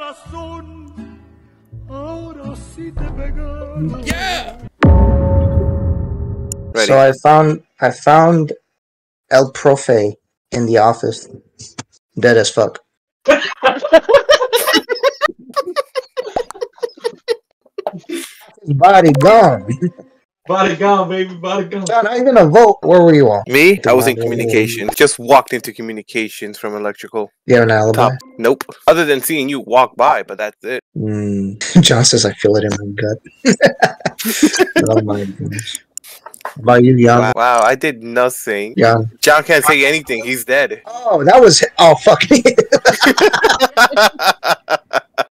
Yeah. Ready. So I found El Profe in the office, dead as fuck. His body gone. Body gone, baby. Body gone. John, I even a vote. Where were you on? Me? I was in communications. Just walked into communications from electrical. You have an alibi? Top. Nope. Other than seeing you walk by, but that's it. John says I feel it in my gut. Oh my gosh. About you, Jan? Wow, I did nothing. Jan. John can't say anything. He's dead. Oh, that was... Oh, fuck.